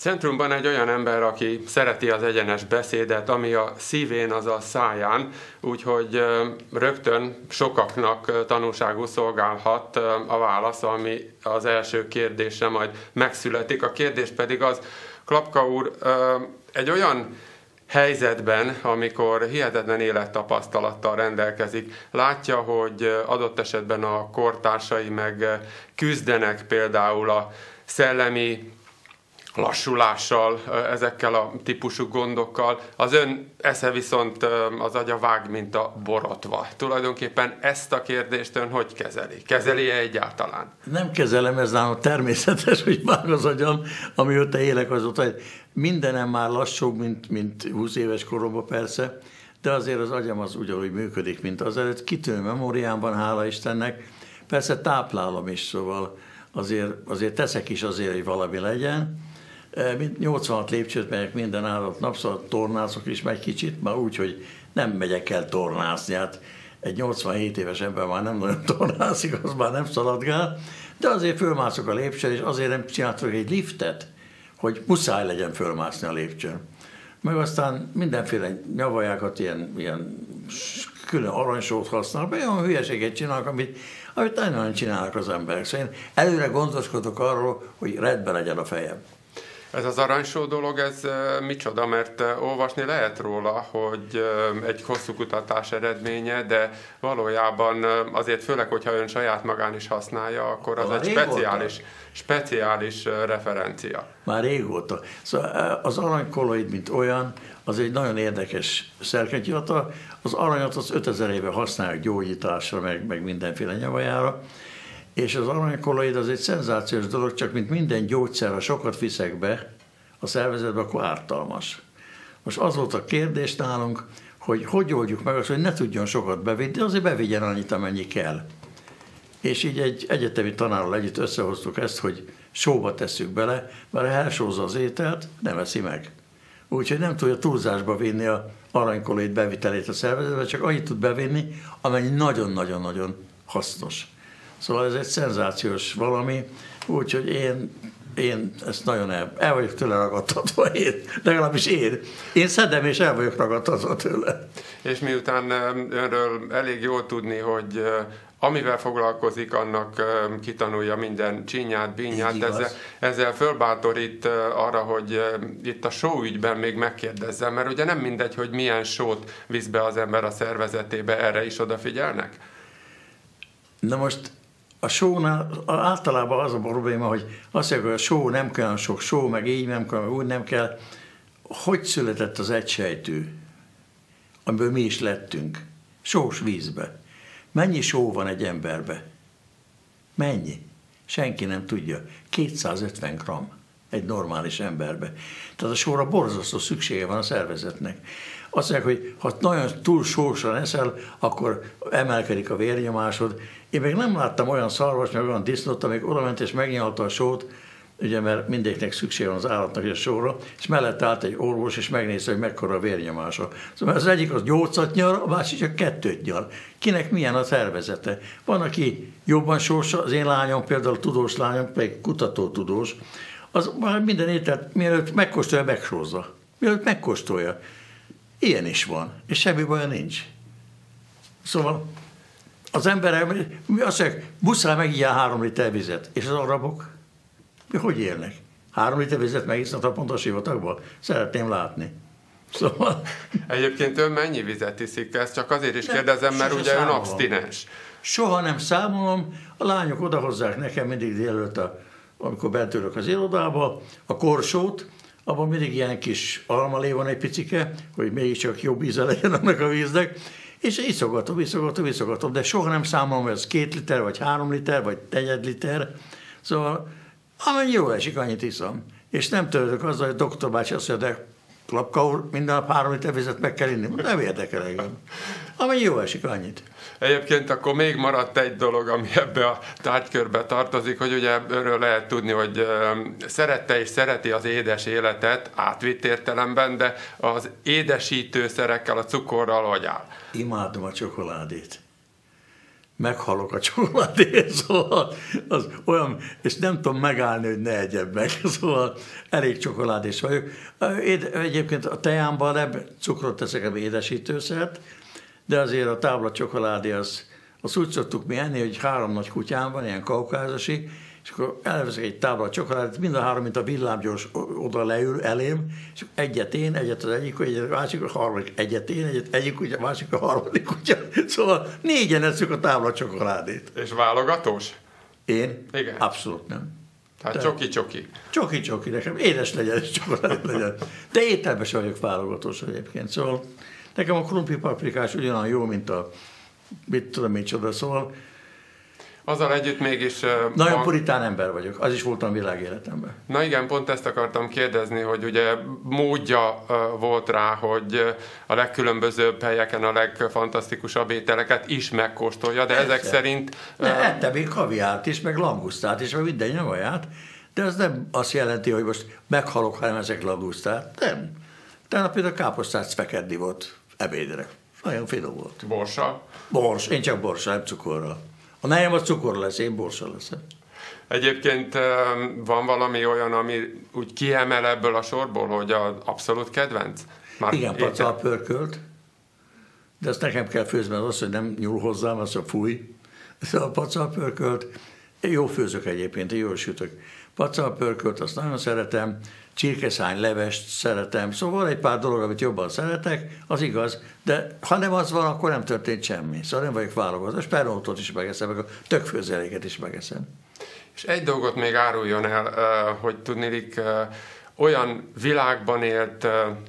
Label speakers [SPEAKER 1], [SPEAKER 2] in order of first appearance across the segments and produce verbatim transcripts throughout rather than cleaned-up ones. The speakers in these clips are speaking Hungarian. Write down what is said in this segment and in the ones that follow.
[SPEAKER 1] Centrumban egy olyan ember, aki szereti az egyenes beszédet, ami a szívén, az a száján, úgyhogy rögtön sokaknak tanúságú szolgálhat a válasz, ami az első kérdésre majd megszületik. A kérdés pedig az, Klapka úr, egy olyan helyzetben, amikor hihetetlen élettapasztalattal rendelkezik, látja, hogy adott esetben a kortársai meg küzdenek például a szellemi lassulással, ezekkel a típusú gondokkal. Az ön esze viszont az agya vág, mint a borotva. Tulajdonképpen ezt a kérdést ön hogy kezeli? Kezeli-e egyáltalán?
[SPEAKER 2] Nem kezelem, ez nálam természetes, hogy vág az agyam, amióta élek azóta. Mindenem már lassúbb, mint, mint húsz éves koromban persze, de azért az agyam az ugyanúgy működik, mint azelőtt. Kitűnő memóriámban, hála Istennek. Persze táplálom is, szóval azért, azért teszek is azért, hogy valami legyen. nyolcvanhat lépcsőt megyek minden áldott nap, szóval tornázok is meg kicsit, már úgy, hogy nem megyek el tornázni. Hát egy nyolcvanhét éves ember már nem nagyon tornázik, az már nem szaladgál, de azért fölmászok a lépcsőn, és azért nem csináltok egy liftet, hogy muszáj legyen fölmászni a lépcsőn. Meg aztán mindenféle nyavajákat, ilyen, ilyen külön aranysót használok, olyan hülyeséget csinálok, amit, amit nagyon csinálnak az emberek. Szóval én előre gondoskodok arról, hogy rendben legyen a fejem.
[SPEAKER 1] Ez az aranysó dolog, ez micsoda, mert olvasni lehet róla, hogy egy hosszú kutatás eredménye, de valójában azért főleg, hogyha ön saját magán is használja, akkor az Már egy speciális, speciális referencia.
[SPEAKER 2] Már régóta. Szóval az aranykoloid, mint olyan, az egy nagyon érdekes szerkenyhivata. Az aranyat az ötezer éve használják gyógyításra, meg, meg mindenféle nyavajára. És az aranykoloid az egy szenzációs dolog, csak mint minden gyógyszer, ha sokat viszek be a szervezetbe, akkor ártalmas. Most az volt a kérdés nálunk, hogy hogy oldjuk meg azt, hogy ne tudjon sokat bevinni, de azért bevigyen annyit, amennyi kell. És így egy egyetemi tanárral együtt összehoztuk ezt, hogy sóba tesszük bele, mert ha elsózza az ételt, nem eszi meg. Úgyhogy nem tudja túlzásba vinni a aranykoloid bevitelét a szervezetbe, csak annyit tud bevinni, amennyi nagyon-nagyon-nagyon hasznos. Szóval ez egy szenzációs valami, úgyhogy én, én ezt nagyon el, el vagyok tőle ragadtatva, én, legalábbis én. Én szedem és el vagyok ragadtatva tőle.
[SPEAKER 1] És miután önről elég jól tudni, hogy amivel foglalkozik, annak kitanulja minden csinyát, bínyát, de ezzel, ezzel fölbátorít arra, hogy itt a só ügyben még megkérdezzem, mert ugye nem mindegy, hogy milyen sót visz be az ember a szervezetébe, erre is odafigyelnek?
[SPEAKER 2] Na most a sónál általában az a probléma, hogy azt mondják, hogy a só nem kell sok só, meg így nem kell, meg úgy nem kell. Hogy született az egysejtű, amiből mi is lettünk? Sós vízbe. Mennyi só van egy emberbe? Mennyi? Senki nem tudja. kétszázötven gramm egy normális emberbe. Tehát a sóra borzasztó szüksége van a szervezetnek. Azt mondják, hogy ha nagyon túl sósan eszel, akkor emelkedik a vérnyomásod. Én még nem láttam olyan szarvas, meg olyan disznót, amelyik odament és megnyalta a sót, ugye, mert mindegyiknek szükség van az állatnak a sóra, és mellett állt egy orvos, és megnézte, hogy mekkora a vérnyomása. Szóval az egyik az nyolcat nyal, a másik csak kettőt nyal. Kinek milyen a szervezete? Van, aki jobban sós, az én lányom, például tudós lányom, pedig kutatótudós, az már minden ételt, mielőtt megkóstolja, megsózza. Mielőtt megkóstolja. Ilyen is van, és semmi baja nincs. Szóval az emberek azt mondják, muszáj megígyál három liter vizet. És az arabok? Hogy élnek? Három liter vizet megisznak naponta a sivatagban? Szeretném látni. Szóval...
[SPEAKER 1] Egyébként ön mennyi vizet iszik? Ezt csak azért is kérdezem, mert ugye ön abstinens.
[SPEAKER 2] Soha nem számolom. A lányok odahozzák nekem mindig délelőtt, amikor bent ülök az irodába, a korsót, abban mindig ilyen kis almalé van egy picike, hogy mégiscsak jobb íze legyen annak a víznek, és iszogatom, iszogatom, iszogatom, de soha nem számolom, hogy ez két liter, vagy három liter, vagy negyed liter. Szóval amennyi jól esik, annyit iszom. És nem törődök azzal, hogy doktor bácsi azt mondja, de Klapka úr, minden nap három liter vizet meg kell inni. Nem érdekel engem. Amennyi jól esik, annyit.
[SPEAKER 1] Egyébként akkor még maradt egy dolog, ami ebbe a tárgykörbe tartozik, hogy ugye önről lehet tudni, hogy szerette és szereti az édes életet, átvitt értelemben, de az édesítőszerekkel, a cukorral hogy áll?
[SPEAKER 2] Imádom a csokoládét. meghalok a csokoládéért, szóval az olyan, és nem tudom megállni, hogy ne egyem meg, szóval elég csokoládés vagyok. Én egyébként a teámban ebben cukrot teszek, ebben édesítőszert, de azért a tábla csokoládé, az, azt úgy szoktuk mi enni, hogy három nagy kutyám van, ilyen kaukázasi, és akkor elveszek egy tábla csokoládét, mind a három, mint a villámgyors oda leül elém, és egyet én, egyet az egyik, egyet a másik, a harmadik, egyet én, egyet egyik kutya, a másik, a harmadik kutya. Szóval négyen eszük a tábla csokoládét.
[SPEAKER 1] És válogatós?
[SPEAKER 2] Én?
[SPEAKER 1] Igen.
[SPEAKER 2] Abszolút nem.
[SPEAKER 1] Tehát csoki-csoki.
[SPEAKER 2] Csoki-csoki, nekem édes legyen és csokoládé legyen. De ételben sem vagyok válogatós egyébként. Szóval nekem a krumpli paprikás ugyanolyan jó, mint a mit tudom, micsoda, szóval
[SPEAKER 1] azzal együtt mégis...
[SPEAKER 2] Nagyon van... puritán ember vagyok, az is voltam világéletemben.
[SPEAKER 1] Na igen, pont ezt akartam kérdezni, hogy ugye módja volt rá, hogy a legkülönbözőbb helyeken a legfantasztikusabb ételeket is megkóstolja, de ezek szerint...
[SPEAKER 2] Ne, ettem még kaviárt is, meg langusztát is, meg minden nyavaját, de az nem azt jelenti, hogy most meghalok, hanem ezek langusztát. Nem. Tegnap például káposztát fekedni volt ebédre. Nagyon finom volt.
[SPEAKER 1] Borsa?
[SPEAKER 2] Bors, én csak borsa, nem cukorral. Ha nejem az cukor lesz, én borsa leszek.
[SPEAKER 1] Egyébként van valami olyan, ami úgy kiemel ebből a sorból, hogy az abszolút kedvenc?
[SPEAKER 2] Már igen, pacal pörkölt, de azt nekem kell főzni, az, hogy nem nyúl hozzám, az a fúj. A pacal pörkölt, jó főzök egyébként, jól sütök. Pacal pörkölt, azt nagyon szeretem, csirkeszány levest szeretem, szóval egy pár dolog, amit jobban szeretek, az igaz, de ha nem az van, akkor nem történt semmi. Szóval nem vagyok válogató. A spermótot is megeszem, meg a tökfőzeléket is megeszem.
[SPEAKER 1] És egy dolgot még áruljon el, hogy tudnilik, olyan világban élt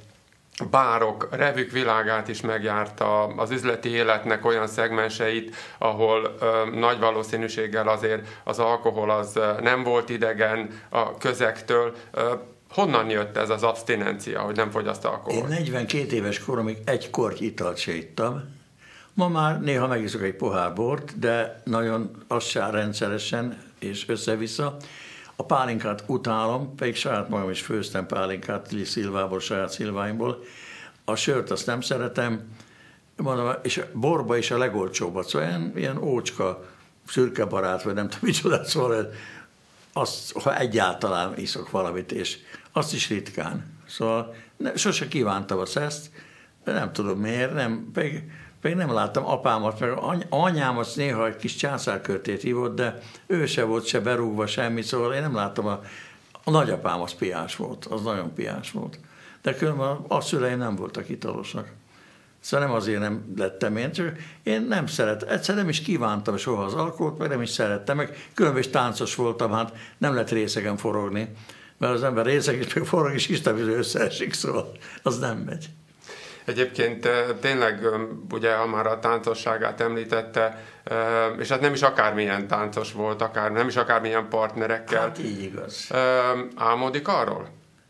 [SPEAKER 1] bárok, revük világát is megjárta, az üzleti életnek olyan szegmenseit, ahol ö, nagy valószínűséggel azért az alkohol az nem volt idegen a közektől. Ö, honnan jött ez az abstinencia, hogy nem fogyaszt alkohol?
[SPEAKER 2] Én negyvenkét éves koromig egy korty italt se ittam. Ma már néha megiszok egy pohár bort, de nagyon az sem rendszeresen és össze-vissza. A pálinkát utálom, pedig saját magam is főztem pálinkát szilvából, saját szilváimból. A sört azt nem szeretem, mondom, és a borba is a legolcsóbbat, szóval ilyen, ilyen ócska, szürke barát, vagy nem tudom micsoda, szóval azt, ha egyáltalán iszok valamit, és azt is ritkán. Szóval ne, sose kívántam a szeszt, de nem tudom miért, nem, pedig, pedig nem láttam apámat, meg anyám azt néha egy kis császárkörtét ivott, de ő se volt se berúgva semmi, szóval én nem láttam, a, a nagyapám az piás volt, az nagyon piás volt. De különben a, a szüleim nem voltak italosak. Szóval nem azért nem lettem én, csak én nem szeretem, egyszer nem is kívántam soha az alkoholt, meg nem is szerettem, meg különben is táncos voltam, hát nem lett részegen forogni, mert az ember részeg is, meg forog, és Isten is összeesik, szóval az nem megy.
[SPEAKER 1] Egyébként tényleg, ugye, ha már a táncosságát említette, és hát nem is akármilyen táncos volt, akár, nem is akármilyen partnerekkel.
[SPEAKER 2] Hát így igaz.
[SPEAKER 1] Álmodik arról?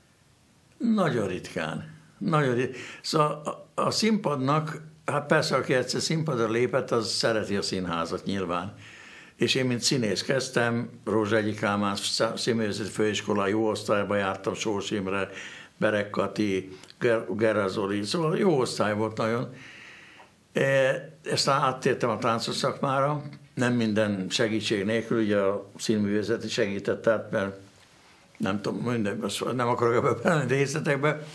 [SPEAKER 2] Nagyon ritkán. Nagyon ritkán. Szóval a, a színpadnak, hát persze, aki egyszer színpadra lépett, az szereti a színházat nyilván. És én, mint színész kezdtem, Rózsa Egyi Kálmán Színművészeti Főiskola jó osztályba jártam, Sós Imre, Berek Kati, Gerra Zoli, szóval jó osztály volt nagyon. Ezt áttértem a táncos szakmára, nem minden segítség nélkül, ugye a színművészeti segített, tehát mert nem tudom, minden, nem akarok ebbe belenni részletekbe.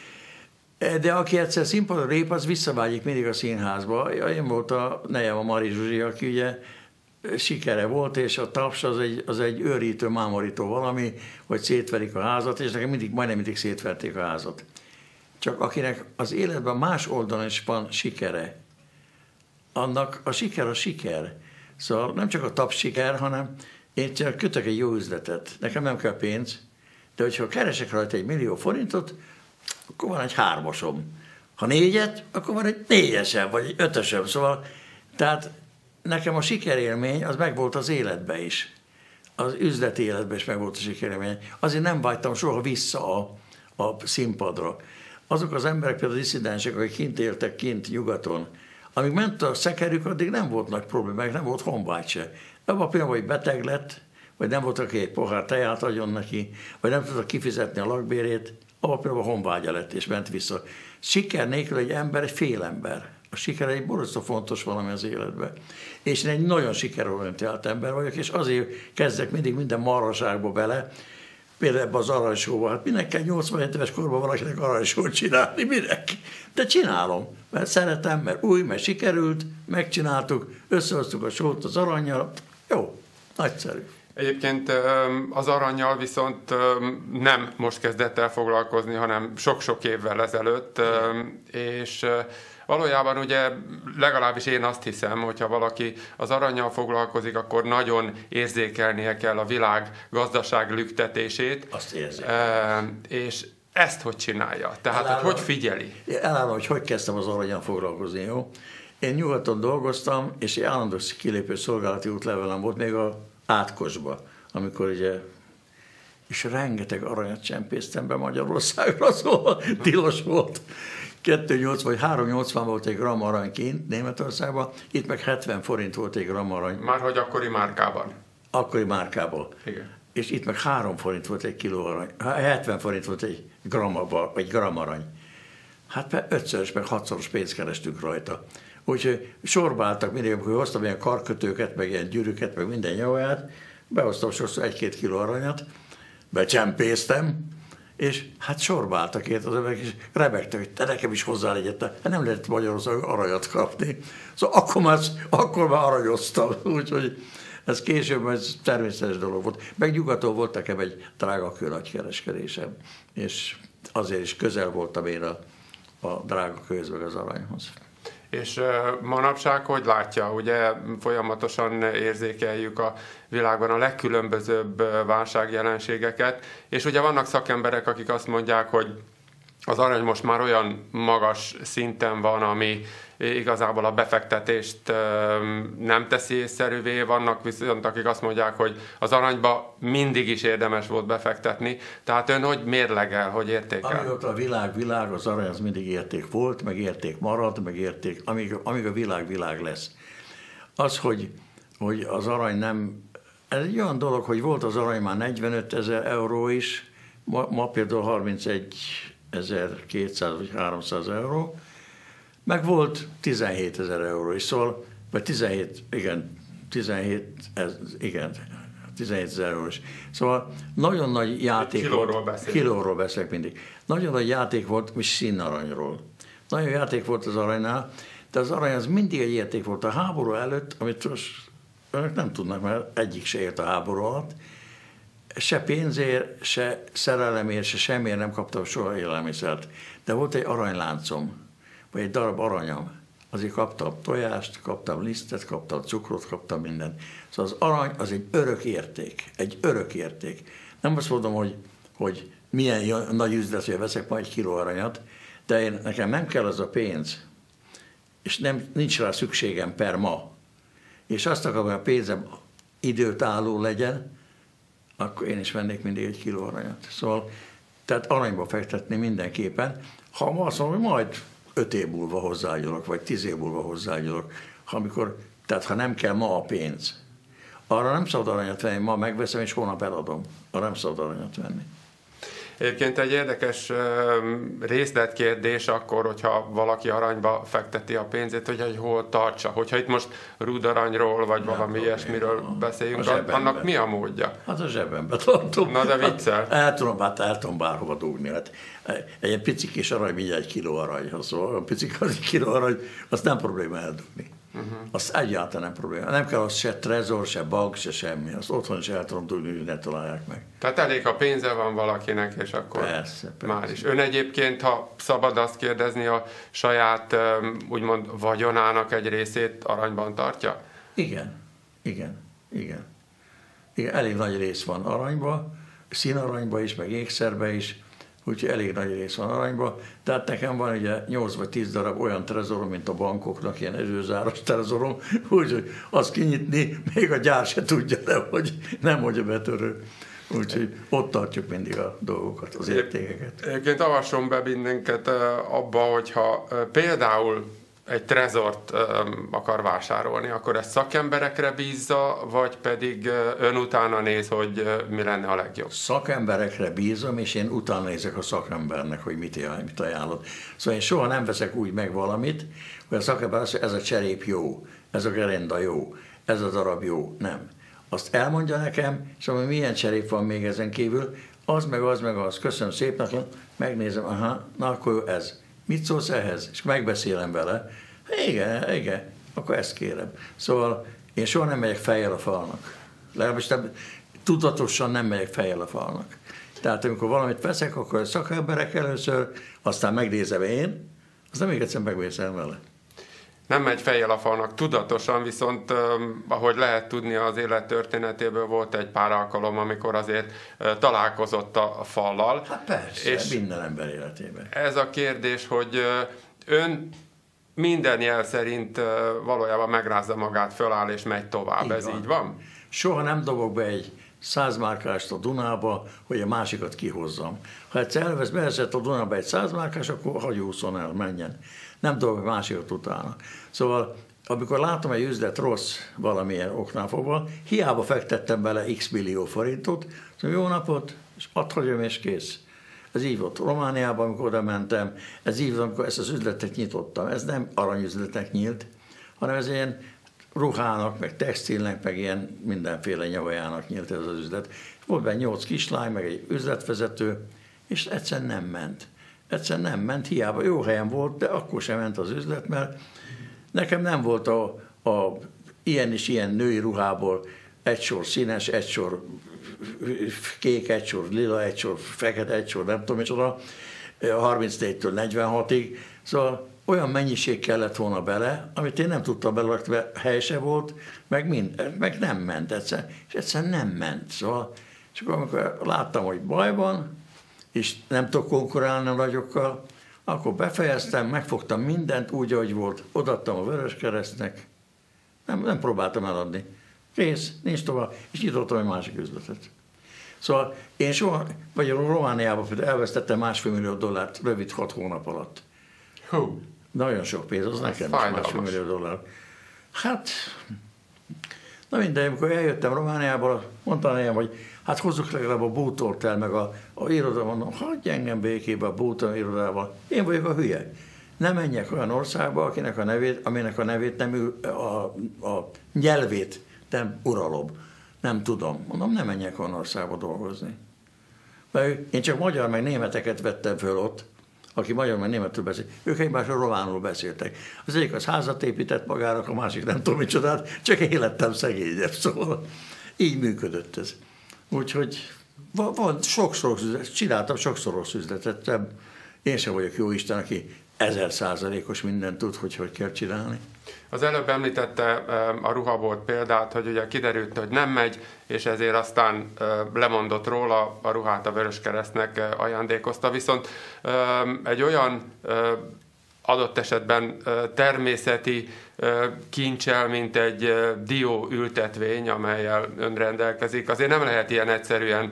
[SPEAKER 2] De aki egyszer színpadra lép, az visszavágyik mindig a színházba. Én volt a nejem, a Mari Zsuzsi, aki ugye sikere volt, és a taps az egy, az egy őrítő, mámorító valami, hogy szétverik a házat, és nekem mindig, majdnem mindig szétverték a házat. Csak akinek az életben más oldalon is van sikere, annak a siker a siker. Szóval nem csak a taps siker, hanem én csak kötök egy jó üzletet. Nekem nem kell pénz, de hogyha keresek rajta egy millió forintot, akkor van egy hármasom. Ha négyet, akkor van egy négyesem, vagy egy ötösem. Szóval, tehát nekem a sikerélmény az megvolt az életben is. Az üzleti életben is megvolt a sikerélmény. Azért nem vágytam soha vissza a, a színpadra. Azok az emberek, például a disszidensek, akik kint éltek, kint nyugaton, amíg ment a szekerük, addig nem volt nagy problémák, nem volt honvágy se. Abban a pillanatban, hogy beteg lett, vagy nem volt, aki egy pohár teját adjon neki, vagy nem tudta kifizetni a lakbérét, abban a pillanatban honvágya lett, és ment vissza. Siker nélkül egy ember egy félember. A siker egy borzasztó fontos valami az életben. És én egy nagyon sikerorientált ember vagyok, és azért kezdek mindig minden marhaságba bele, például ebbe az aranysóba. Hát minek kell nyolcvanhét éves korban valakinek aranysót csinálni? Minek? De csinálom, mert szeretem, mert új, mert sikerült, megcsináltuk, összehoztuk a sót az arannyal. Jó, nagyszerű.
[SPEAKER 1] Egyébként az arannyal viszont nem most kezdett el foglalkozni, hanem sok-sok évvel ezelőtt, és valójában ugye legalábbis én azt hiszem, hogyha valaki az arannyal foglalkozik, akkor nagyon érzékelnie kell a világ gazdaság lüktetését.
[SPEAKER 2] Azt érzi.
[SPEAKER 1] És ezt hogy csinálja? Tehát, elállom, hogy hogy figyeli?
[SPEAKER 2] Elállom, hogy hogy kezdtem az arannyal foglalkozni, jó? Én nyugaton dolgoztam, és egy állandó kilépő szolgálati útlevelem volt még a Átkosba, amikor ugye, és rengeteg aranyat csempésztem be Magyarországra, szóval tilos volt. kettő nyolcvan vagy három nyolcvan volt egy gram arany kint Németországban, itt meg hetven forint volt egy gram arany.
[SPEAKER 1] Már hogy akkori márkában?
[SPEAKER 2] Akkori márkából.
[SPEAKER 1] Igen.
[SPEAKER 2] És itt meg három forint volt egy kiló arany, hetven forint volt egy gram, vagy gram arany. Hát meg ötszörös, meg hatszoros pénzt kerestünk rajta. Úgyhogy sorba álltak mindig, amikor hoztam ilyen karkötőket, meg ilyen gyűrűket, meg minden nyavaját, behoztam sokszor egy-két kiló aranyat, becsempésztem, és hát sorba álltak ért az emberek, és rebegtek, hogy te nekem is hozzá legyett. Hát nem lehet Magyarországon aranyat kapni. Szóval akkor már, akkor már aranyoztam, úgyhogy ez később ez természetes dolog volt. Meg nyugaton volt nekem egy drágakő nagykereskedésem, és azért is közel voltam én a, a drágakőhöz, meg az aranyhoz.
[SPEAKER 1] És manapság hogy látja? Ugye folyamatosan érzékeljük a világban a legkülönbözőbb válságjelenségeket, és ugye vannak szakemberek, akik azt mondják, hogy az arany most már olyan magas szinten van, ami igazából a befektetést nem teszi észszerűvé, vannak viszont akik azt mondják, hogy az aranyba mindig is érdemes volt befektetni. Tehát ön hogy mérlegel, hogy értékel?
[SPEAKER 2] Amióta a világ világ, az arany az mindig érték volt, meg érték marad, meg érték, amíg, amíg a világ világ lesz. Az, hogy, hogy az arany nem... Ez egy olyan dolog, hogy volt az arany már negyvenöt ezer euró is, ma, ma például harmincegy-ezer-kétszáz vagy háromszáz euró, meg volt tizenhét ezer euró is, szóval, vagy tizenhét, igen, tizenhét, ez, igen, tizenhét ezer euró is. Szóval nagyon nagy játék
[SPEAKER 1] kilóról
[SPEAKER 2] volt.
[SPEAKER 1] Beszélünk.
[SPEAKER 2] Kilóról beszélek mindig. Nagyon nagy játék volt, és színaranyról. Nagyon játék volt az aranynál, de az arany az mindig egy érték volt. A háború előtt, amit most önök nem tudnak, mert egyik se ért a háború alatt, se pénzért, se szerelemért, se semmiért nem kaptam soha élelmiszert. De volt egy aranyláncom, vagy egy darab aranyam. Azért kaptam tojást, kaptam lisztet, kaptam cukrot, kaptam mindent. Szóval az arany az egy örök érték. Egy örök érték. Nem azt mondom, hogy, hogy milyen nagy üzlet, hogy veszek majd egy kiló aranyat, de én, nekem nem kell az a pénz, és nem, nincs rá szükségem per ma. És azt akarom, hogy a pénzem időt álló legyen, akkor én is vennék mindig egy kiló aranyat. Szóval, tehát aranyba fektetni mindenképpen. Ha ma azt mondom, hogy majd öt év múlva hozzáágyulok, vagy tíz év múlva hozzáágyulok, amikor, tehát ha nem kell ma a pénz, arra nem szabad aranyat venni, ma megveszem, és holnap eladom. Arra nem szabad aranyat venni.
[SPEAKER 1] Egyébként egy érdekes részletkérdés akkor, hogyha valaki aranyba fekteti a pénzét, hogy, hogy hol tartsa. Hogyha itt most rudaranyról, vagy nem valami ilyesmiről a, beszéljünk, a annak mi a módja?
[SPEAKER 2] Hát a zsebembe tartom.
[SPEAKER 1] Na de viccel.
[SPEAKER 2] El tudom, hát el tudom bárhova dugni. Hát egy pici kis arany, mindjárt egy kiló arany. Szóval a pici egy kiló arany, azt nem probléma eldugni. Uh-huh. Azt egyáltalán nem probléma. Nem kell az se trezor, se bank, se semmi. Azt otthon is el tudom dugni, hogy ne találják meg.
[SPEAKER 1] Tehát elég, ha pénze van valakinek, és akkor
[SPEAKER 2] persze, persze.
[SPEAKER 1] már is. Ön egyébként, ha szabad azt kérdezni, a saját úgymond vagyonának egy részét aranyban tartja?
[SPEAKER 2] Igen, igen, igen. igen. Elég nagy rész van aranyban, színaranyban is, meg ékszerben is, úgyhogy elég nagy rész van aranyban. Tehát nekem van ugye nyolc vagy tíz darab olyan trezorom, mint a bankoknak, ilyen erőzáros trezorom, úgyhogy azt kinyitni, még a gyár se tudja, nem, hogy, nem hogy a betörő. Úgyhogy ott tartjuk mindig a dolgokat, az értékeket.
[SPEAKER 1] Egyébként avasson be mindenket abba, hogyha például egy trezort akar vásárolni, akkor ezt szakemberekre bízza, vagy pedig ön utána néz, hogy mi lenne a legjobb?
[SPEAKER 2] Szakemberekre bízom, és én utána nézek a szakembernek, hogy mit, mit ajánlott. Szóval én soha nem veszek úgy meg valamit, hogy a szakember azt mondja, ez a cserép jó, ez a gerenda jó, ez a darab jó. Nem. Azt elmondja nekem, és mondja, milyen cserép van még ezen kívül, az meg az meg az. Köszönöm szépen, megnézem, aha, na akkor jó, ez. Mit szólsz ehhez? És megbeszélem vele. Igen, igen, akkor ezt kérem. Szóval én soha nem megyek fejjel a falnak. Legalábbis tudatosan nem megyek fejjel a falnak. Tehát amikor valamit veszek, akkor a szakemberek először, aztán megnézem én, aztán még egyszer megbeszélem vele.
[SPEAKER 1] Nem megy fejjel a falnak tudatosan, viszont ahogy lehet tudni, az élet történetéből volt egy pár alkalom, amikor azért találkozott a fallal.
[SPEAKER 2] Hát persze, és minden ember életében.
[SPEAKER 1] Ez a kérdés, hogy ön minden jel szerint valójában megrázza magát, föláll és megy tovább. Így ez van. Így van?
[SPEAKER 2] Soha nem dobok be egy százmárkást a Dunába, hogy a másikat kihozzam. Ha egyszer elvesz, beesett a Dunába egy százmárkás, akkor hagyúszon el, menjen. Nem dobok másikat utána. Szóval, amikor látom egy üzlet rossz valamilyen oknál fogva, hiába fektettem bele x millió forintot, szóval jó napot, és add hagyom, és kész. Ez így volt Romániában, amikor oda mentem, ez így volt, amikor ezt az üzletet nyitottam. Ez nem aranyüzletnek nyílt, hanem ez ilyen ruhának, meg textilnek, meg ilyen mindenféle nyavajának nyílt ez az üzlet. Volt benne nyolc kislány, meg egy üzletvezető, és egyszerűen nem ment. Egyszerűen nem ment, hiába jó helyen volt, de akkor sem ment az üzlet, mert nekem nem volt a, a ilyen és ilyen női ruhából egy sor színes, egy sor kék, egy sor lila, egy sor fekete, egy sor nem tudom micsoda, harmincnégytől negyvenhatig, szóval olyan mennyiség kellett volna bele, amit én nem tudtam belerakni, mert hely se volt, meg, mind, meg nem ment egyszer, és egyszerűen nem ment. Szóval, és akkor amikor láttam, hogy baj van, és nem tudok konkurálni a nagyokkal, akkor befejeztem, megfogtam mindent úgy, ahogy volt, odaadtam a Vöröskeresztnek, nem, nem próbáltam eladni. Kész, nincs tovább, és nyitottam egy másik üzletet. Szóval én soha, vagy a Romániában például elvesztettem másfél millió dollárt rövid hat hónap alatt.
[SPEAKER 1] Hú.
[SPEAKER 2] Nagyon sok pénz, az nekem is másfél millió dollár. Hát, na mindegy, amikor eljöttem Romániából, mondtam nekem, hogy hát hozzuk legalább a bútort el, meg a, a iroda, mondom, hagyj engem békébe a bútor irodával. Én vagyok a hülye. Nem menjek olyan országba, akinek a nevét, aminek a nevét nem ül, a, a nyelvét nem uralom. Nem tudom. Mondom, nem menjek olyan országba dolgozni. Mert én csak magyar meg németeket vettem föl ott, aki magyar meg németül beszél. Ők egymásról románul beszéltek. Az egyik az házat épített magának, a másik nem tudom micsodát, csak élettem szegényebb. Szóval így működött ez. Úgyhogy van sokszor üzlet, csináltam sokszor rossz üzletet. Én sem vagyok jó Isten, aki ezer százalékos mindent tud, hogy hogy kell csinálni.
[SPEAKER 1] Az előbb említette a ruhabolt példát, hogy ugye kiderült, hogy nem megy, és ezért aztán lemondott róla, a ruhát a Vöröskeresztnek ajándékozta. Viszont egy olyan adott esetben természeti kincsel, mint egy dió ültetvény, amellyel ön rendelkezik. Azért nem lehet ilyen egyszerűen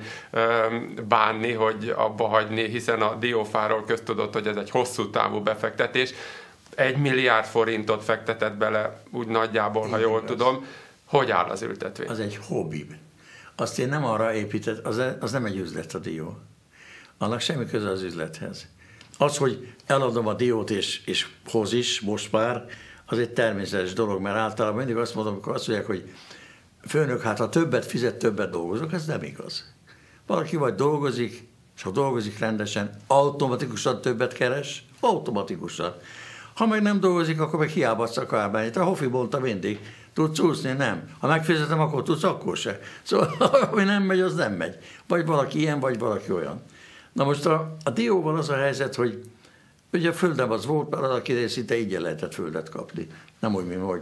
[SPEAKER 1] bánni, hogy abba hagyni, hiszen a diófáról köztudott, hogy ez egy hosszú távú befektetés. Egy milliárd forintot fektetett bele, úgy nagyjából, ha jól tudom. Hogy áll az ültetvény?
[SPEAKER 2] Az egy hobbi. Azt én nem arra épített, az, az nem egy üzlet a dió. Annak semmi köze az üzlethez. Az, hogy eladom a diót és, és hoz is, most már, az egy természetes dolog, mert általában mindig azt mondom, amikor azt mondják, hogy főnök, hát ha többet fizet, többet dolgozok, ez nem igaz. Valaki vagy dolgozik, és ha dolgozik rendesen, automatikusan többet keres, automatikusan. Ha meg nem dolgozik, akkor meg hiába adsz a kárbányit. A Hofi mondta mindig, tudsz úszni? Nem. Ha megfizetem, akkor tudsz, akkor se. Szóval, ami nem megy, az nem megy. Vagy valaki ilyen, vagy valaki olyan. Na most a, a dióval az a helyzet, hogy ugye a földem az volt, mert az, aki szinte így lehetett földet kapni. Nem úgy, mint hogy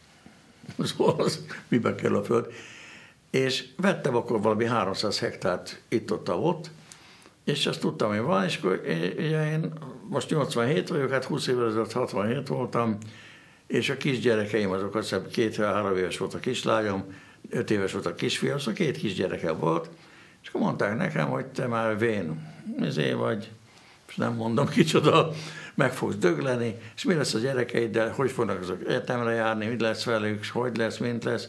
[SPEAKER 2] szóval az, miben kell a föld. És vettem akkor valami háromszáz hektárt itt-ott, ott, és azt tudtam, hogy van, és akkor én, én most nyolcvanhét vagyok, hát húsz évvel ezelőtt hatvanhét voltam, és a kisgyerekeim azok azt hiszem két-három éves volt a kislányom, öt éves volt a kisfiam, szóval két kisgyerekem volt, és akkor mondták nekem, hogy te már vén, ezért vagy, és nem mondom kicsoda, meg fogsz dögleni, és mi lesz a gyerekeiddel, hogy fognak azok egyetemre járni, mit lesz velük, hogy lesz, mint lesz.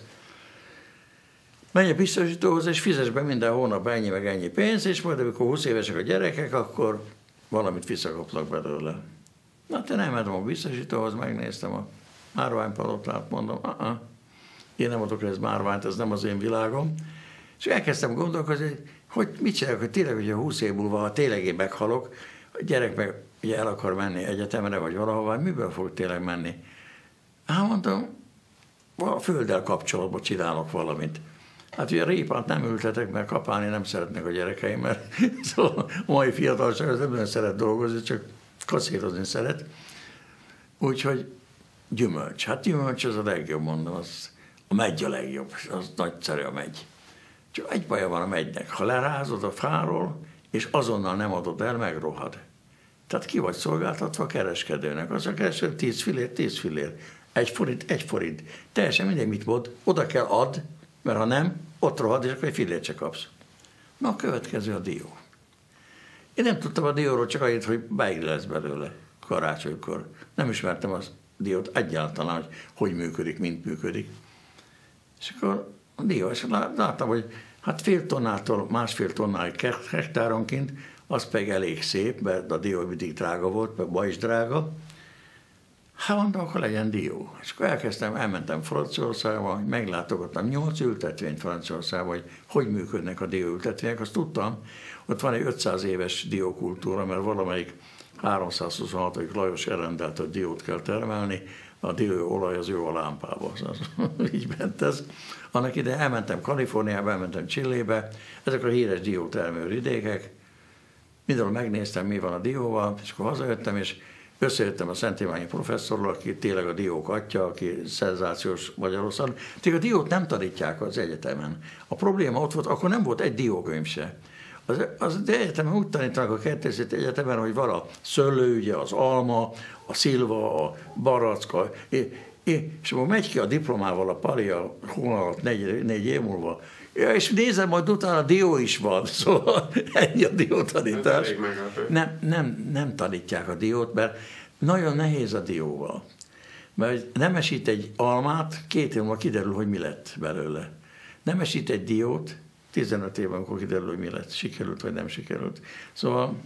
[SPEAKER 2] Menj a biztosítóhoz, és fizes be minden hónap ennyi meg ennyi pénz, és majd amikor húsz évesek a gyerekek, akkor valamit visszakapnak belőle. Na, te nem mentem a biztosítóhoz, megnéztem a márványpalotát, mondom, uh-uh. Én nem adok ez márványt, ez nem az én világom. És elkezdtem gondolkozni, hogy mit csinálok, hogy tényleg, hogy a húsz év múlva, ha tényleg én meghalok, a gyerek meg ugye el akar menni egyetemre, vagy valahova, miből fog tényleg menni? Hát mondtam, a földdel kapcsolatban csinálok valamit. Hát ugye a répát nem ültetek, mert kapálni nem szeretnek a gyerekeim, mert szóval a mai fiatalság az nem szeret dolgozni, csak kaszírozni szeret. Úgyhogy gyümölcs. Hát gyümölcs az a legjobb, mondom, az, a megy a legjobb, az nagyszerű a megy. Csak egy baja van a megynek, ha lerázod a fáról, és azonnal nem adod el, megrohad. Tehát ki vagy szolgáltatva a kereskedőnek. Az a kereskedő tíz fillér, tíz fillér. Egy forint, egy forint. Teljesen mindegy, mit mond, oda kell ad, mert ha nem, ott rohad, és akkor egy fillért se kapsz. Na, a következő a dió. Én nem tudtam a dióról csak annyit, hogy beigli lesz belőle karácsonykor. Nem ismertem a diót egyáltalán, hogy hogy működik, mint működik. És akkor a dió, és láttam, hogy hát fél tonnától másfél tonnáig hektáronként, az pedig elég szép, mert a dió mindig drága volt, mert ma is drága. Hát mondtam, akkor legyen dió. És akkor elkezdtem, elmentem Franciaországba, meglátogattam nyolc ültetvényt Franciaországba, hogy hogy működnek a dióültetvények. Azt tudtam, ott van egy ötszáz éves diókultúra, mert valamelyik háromszázhuszonhatodik Lajos elrendelt, hogy diót kell termelni, a dióolaj az jó a lámpába. Így ment ez. Annak ide elmentem Kaliforniába, elmentem Csillébe, ezek a híres diótermő vidékek. Mindenhol megnéztem, mi van a dióval, és akkor hazajöttem, és összejöttem a Szent Iványi professzorral, aki tényleg a diók atya, aki szenzációs Magyarországon. Tényleg a diót nem tanítják az egyetemen. A probléma ott volt, akkor nem volt egy diókönyv se. Az, az egyetemen úgy tanítanak a kertészeti egyetemen, hogy van a szőlő, ugye, az alma, a szilva, a baracka, és akkor megy ki a diplomával a pali a hónap négy, négy év múlva, ja, és nézem, majd utána a dió is van, szóval ennyi a diótanítás. Nem, nem, nem tanítják a diót, mert nagyon nehéz a dióval. Mert nemesít egy almát, két év múlva kiderül, hogy mi lett belőle. Nemesít egy diót, tizenöt év, amikor kiderül, hogy mi lett, sikerült vagy nem sikerült. Szóval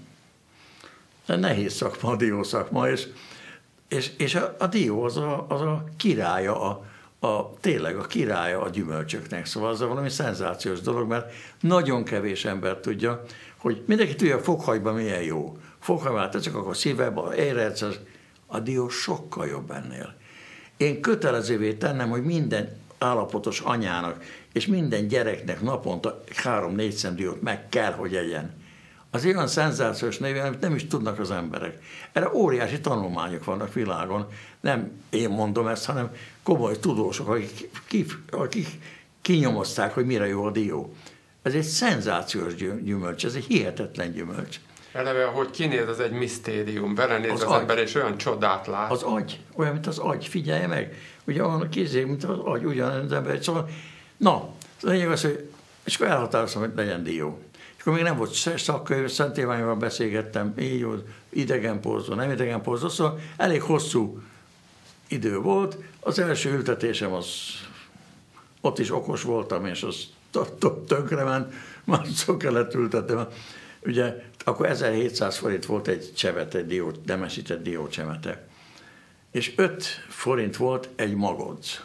[SPEAKER 2] nehéz szakma a dió szakma, és, és, és a, a dió az a, az a királya, a, a, tényleg a királya a gyümölcsöknek. Szóval az a valami szenzációs dolog, mert nagyon kevés ember tudja, hogy mindenki tudja, a fokhagyban milyen jó. Fokhagyban, te csak akkor szíveben, éretsz, a dió sokkal jobb ennél. Én kötelezővé tennem, hogy minden állapotos anyának és minden gyereknek naponta három-négy szemdiót meg kell, hogy egyen. Az olyan szenzációs néven, amit nem is tudnak az emberek. Erre óriási tanulmányok vannak világon. Nem én mondom ezt, hanem komoly tudósok, akik, akik kinyomozták, hogy mire jó a dió. Ez egy szenzációs gyümölcs, ez egy hihetetlen gyümölcs.
[SPEAKER 1] Eleve, ahogy kinéz, az egy misztérium. Belenéz az, az ember, és olyan csodát lát.
[SPEAKER 2] Az agy, olyan, mint az agy, figyelje meg. Ugye olyan kézé, mint az agy, ugyanaz az ember. Szóval, na, az lényeg az, hogy és akkor elhatároztam, hogy legyen dió. És akkor még nem volt szakkönyv, Szent Iványival beszélgettem, így volt, idegenporzó, nem idegenporzó, szóval elég hosszú idő volt. Az első ültetésem az, ott is okos voltam, és az tönkrement, másodszor kellett ültetnem. Ugye, akkor ezerhétszáz forint volt egy csemet, egy dió, nemesített dió csemete. És öt forint volt egy magodz.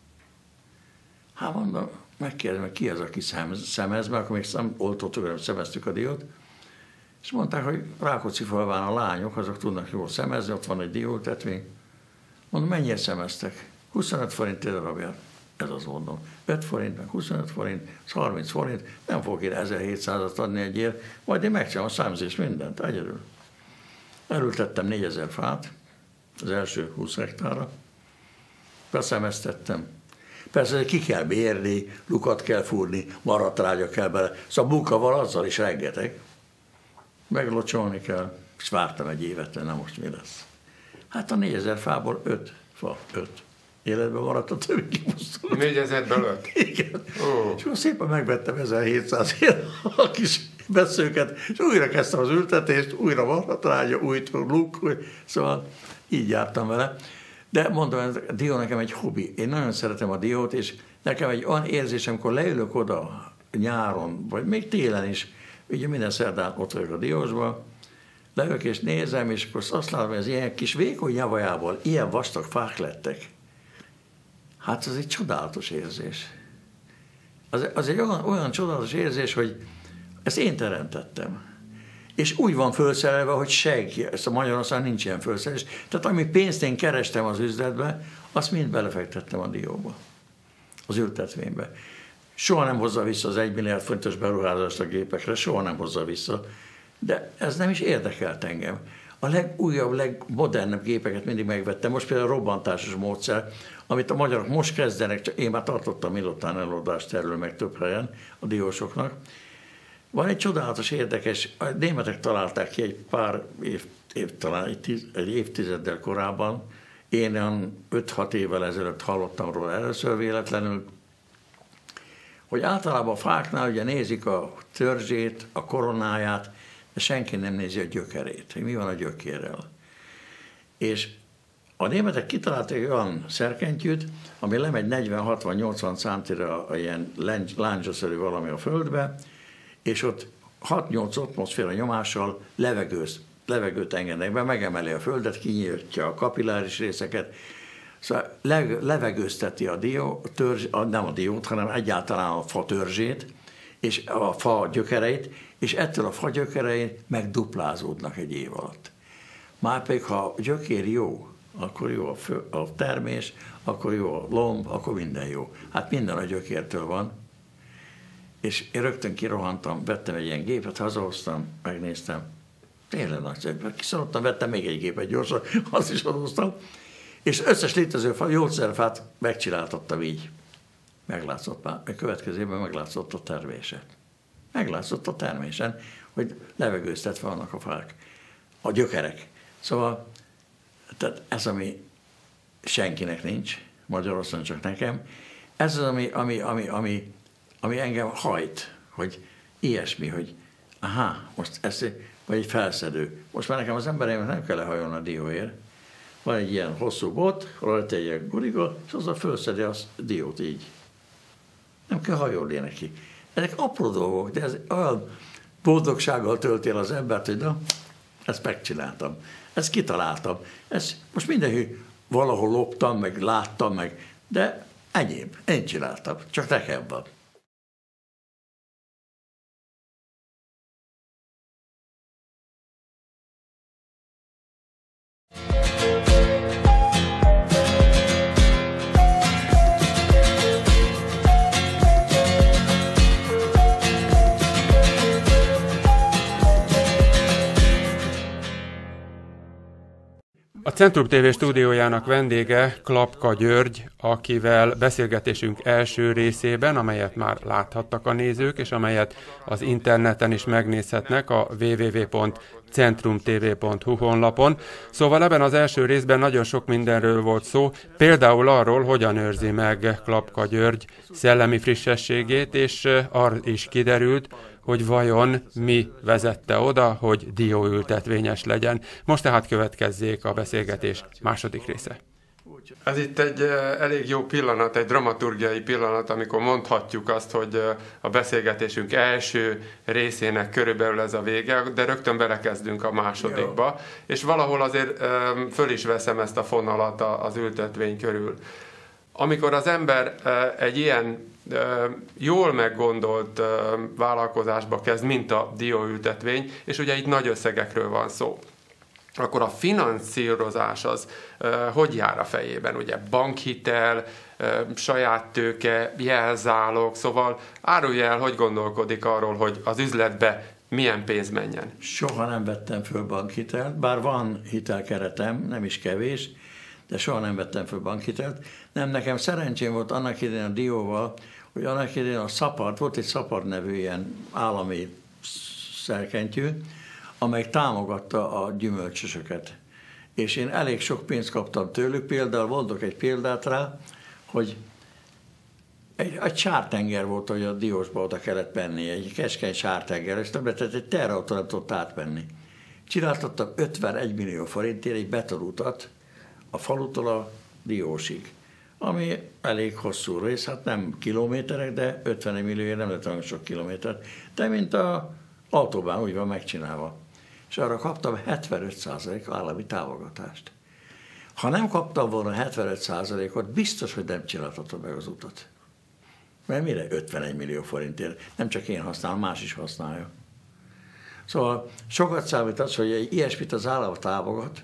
[SPEAKER 2] Hát mondom, megkérdezem, ki az, aki szemez, mert akkor még oltottuk, szemeztük a diót, és mondták, hogy Rákóczifalván a lányok, azok tudnak jól szemezni, ott van egy diótetvény. Mondom, mennyire szemeztek? huszonöt forint egy darabját. Ez az mondom. öt forint, meg huszonöt forint, harminc forint, nem fogok én ezerhétszázat adni egyért, majd én megcsinálom a számzést, mindent, egyedül. Elültettem négyezer fát, az első húsz hektárra, beszemeztettem. Persze ki kell bérni, lukat kell fúrni, maratrágya kell bele, szóval munka van azzal is rengeteg. Meglocsolni kell, és vártam egy évet, na most mi lesz. Hát a négyezer fából öt fa, öt. Életben maradt a többi kipusztult.
[SPEAKER 1] négyezerből öt?
[SPEAKER 2] Igen. Oh. És akkor szépen megvettem ezerhétszázért a kis veszőket, és újra kezdtem az ültetést, újra varratrágya, új luk, szóval így jártam vele. De mondom, a dió nekem egy hobbi. Én nagyon szeretem a diót, és nekem egy olyan érzés, amikor leülök oda nyáron, vagy még télen is, ugye minden szerdán ott vagyok a diósban, leülök és nézem, és akkor azt látom, hogy az ilyen kis vékony javajából ilyen vastag fák lettek. Hát ez egy csodálatos érzés. Az, az egy olyan, olyan csodálatos érzés, hogy ezt én teremtettem. És úgy van felszerelve, hogy senki, ezt a Magyarországon nincs ilyen felszerelés. Tehát ami pénzt én kerestem az üzletbe, azt mind belefektettem a dióba, az ültetvénybe. Soha nem hozza vissza az egy milliárd forintos beruházást a gépekre, soha nem hozza vissza. De ez nem is érdekelt engem. A legújabb, legmodernebb gépeket mindig megvettem. Most például a robbantásos módszer, amit a magyarok most kezdenek, csak én már tartottam miután előadást erről meg több helyen a diósoknak. Van egy csodálatos, érdekes, a németek találták ki egy pár év, év talán egy, tíz, egy évtizeddel korábban. Én olyan öt-hat évvel ezelőtt hallottam róla először véletlenül, hogy általában a fáknál ugye nézik a törzsét, a koronáját, de senki nem nézi a gyökerét, hogy mi van a gyökérrel. És a németek kitaláltak egy olyan szerkentyűt, ami lemegy negyven-hatvan-nyolcvan centire a ilyen láncsaszerű valami a földbe, és ott hat-nyolc atmoszféra nyomással levegőt, levegőt engednek be, megemeli a földet, kinyitja a kapilláris részeket, szóval levegőzteti a dió, a törzs, nem a diót, hanem egyáltalán a fa törzsét, és a fa gyökereit, és ettől a fa gyökerei megduplázódnak egy év alatt. Márpedig, ha a gyökér jó, akkor jó a, fő, a termés, akkor jó a lomb, akkor minden jó. Hát minden a gyökértől van. És én rögtön kirohantam, vettem egy ilyen gépet, hazahoztam, megnéztem. Tényleg nagyszerű. Kiszaladtam, vettem még egy gépet gyorsan, azt is adóztam. És összes létező fa, gyógyszerfát megcsináltattam így. Meglátszott már, a következő évben meglátszott a termése. Meglátszott a termésen, hogy levegőztetve vannak a fák, a gyökerek. Szóval tehát ez, ami senkinek nincs, Magyarországon csak nekem, ez az, ami, ami, ami, ami, ami engem hajt, hogy ilyesmi, hogy aha, most ez, vagy egy felszedő. Most már nekem az embereim nem kell lehajolni a dióért. Van egy ilyen hosszú bot, rajta egy ilyen guriga, és azzal felszedi a diót így. Nem kell hajolni neki. Ezek apró dolgok, de ez olyan boldogsággal tölti el az embert, hogy na, ezt megcsináltam, ezt kitaláltam. Ezt most mindenki valahol loptam, meg láttam, meg, de enyém, én csináltam, csak nekem van.
[SPEAKER 1] A Centrum té vé stúdiójának vendége Klapka György, akivel beszélgetésünk első részében, amelyet már láthattak a nézők, és amelyet az interneten is megnézhetnek a double-u double-u double-u pont centrum t v pont hu honlapon. Szóval ebben az első részben nagyon sok mindenről volt szó, például arról, hogyan őrzi meg Klapka György szellemi frissességét, és arra is kiderült, hogy vajon mi vezette oda, hogy dióültetvényes legyen. Most tehát következzék a beszélgetés második része. Ez itt egy elég jó pillanat, egy dramaturgiai pillanat, amikor mondhatjuk azt, hogy a beszélgetésünk első részének körülbelül ez a vége, de rögtön belekezdünk a másodikba, jó. És valahol azért föl is veszem ezt a fonalat az ültetvény körül. Amikor az ember egy ilyen jól meggondolt vállalkozásba kezd, mint a dióültetvény, és ugye itt nagy összegekről van szó, akkor a finanszírozás az hogy jár a fejében? Ugye bankhitel, saját tőke, jelzálog, szóval árulj el, hogy gondolkodik arról, hogy az üzletbe milyen pénz menjen?
[SPEAKER 2] Soha nem vettem föl bankhitelt, bár van hitelkeretem, nem is kevés, de soha nem vettem föl bankhitelt. Nem, nekem szerencsém volt annak idején a dióval, hogy annak idején a Szapard, volt egy Szapard nevű ilyen állami szerkentyű, amely támogatta a gyümölcsösöket. És én elég sok pénzt kaptam tőlük, például mondok egy példát rá, hogy egy, egy sártenger volt, hogy a Diósba oda kellett menni, egy keskeny sártenger, és többet egy terrautó nem tudott átmenni. Csináltattam ötvenegy millió forintért egy betonutat a falutól a Diósig, ami elég hosszú rész, hát nem kilométerek, de ötvenegy millióért nem lett olyan sok kilométer, de mint az autóbán úgy van megcsinálva. És arra kaptam hetvenöt százalék állami támogatást. Ha nem kaptam volna hetvenöt százalékot, biztos, hogy nem csináltatom meg az utat. Mert mire ötvenegy millió forintért? Nem csak én használom, más is használja. Szóval sokat számít az, hogy egy ilyesmit az állam támogat,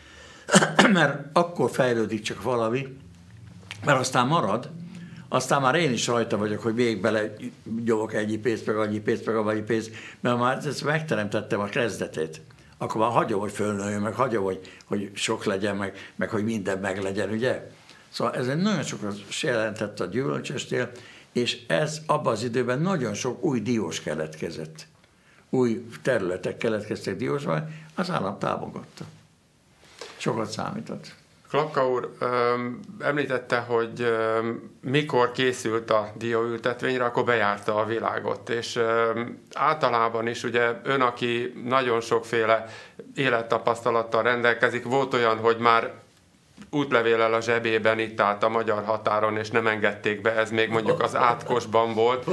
[SPEAKER 2] mert akkor fejlődik csak valami, mert aztán marad, aztán már én is rajta vagyok, hogy még bele gyomok ennyi pénzt, meg annyi pénzt, meg annyi pénzt, mert már ezt megteremtettem a kezdetét. Akkor már hagyom, hogy fölnőjön, meg hagyom, hogy, hogy sok legyen, meg, meg hogy minden meg legyen, ugye? Szóval ez egy nagyon sokat jelentett a gyümölcsöstél, és ez abban az időben nagyon sok új diós keletkezett. Új területek keletkeztek Diósban, az állam támogatta. Sokat számított.
[SPEAKER 1] Klapka úr említette, hogy mikor készült a dióültetvényre, akkor bejárta a világot, és általában is ugye ön, aki nagyon sokféle élettapasztalattal rendelkezik, volt olyan, hogy már útlevéllel a zsebében itt állt a magyar határon, és nem engedték be, ez még mondjuk az Átkosban volt.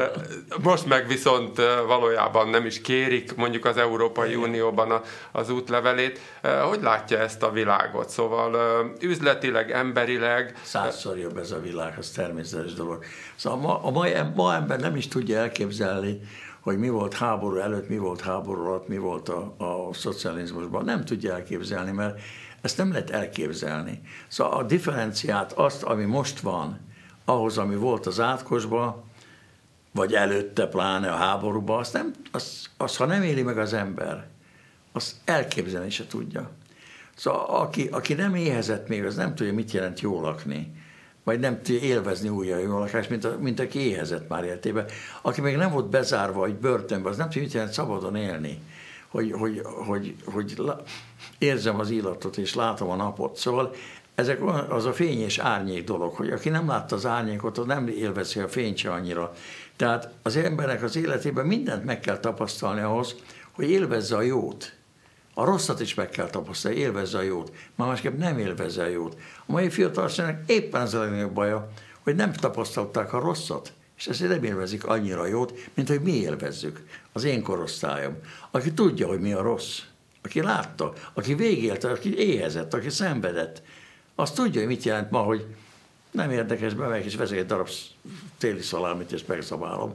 [SPEAKER 1] Most meg viszont valójában nem is kérik mondjuk az Európai Unióban az útlevelét. Hogy látja ezt a világot? Szóval üzletileg, emberileg...
[SPEAKER 2] Százszor jobb ez a világ, az természetes dolog. Szóval ma, a mai, ma ember nem is tudja elképzelni, hogy mi volt háború előtt, mi volt háború alatt, mi volt a, a szocializmusban. Nem tudja elképzelni, mert ezt nem lehet elképzelni. Szóval a differenciát, azt, ami most van, ahhoz, ami volt az Átkosban, vagy előtte, pláne a háborúban, azt, nem, azt, azt ha nem éli meg az ember, azt elképzelni se tudja. Szóval aki, aki nem éhezett még, az nem tudja, mit jelent jól lakni, vagy nem tudja élvezni újra jól lakást, mint, a, mint aki éhezett már életében. Aki még nem volt bezárva egy börtönbe, az nem tudja, mit jelent szabadon élni. Hogy, hogy, hogy, hogy érzem az illatot, és látom a napot. Szóval ezek az a fény és árnyék dolog, hogy aki nem látta az árnyékot, az nem élvezi a fényt se annyira. Tehát az embernek az életében mindent meg kell tapasztalni ahhoz, hogy élvezze a jót. A rosszat is meg kell tapasztalni, élvezze a jót. Már másképp nem élvezze a jót. A mai fiatalságnak éppen az a legnagyobb baja, hogy nem tapasztalták a rosszat, és ezért nem élvezik annyira jót, mint hogy mi élvezzük. Az én korosztályom, aki tudja, hogy mi a rossz, aki látta, aki végélte, aki éhezett, aki szenvedett, az tudja, hogy mit jelent ma, hogy nem érdekes, bemegyek és veszek egy darab téli szalámit, és megszabálom.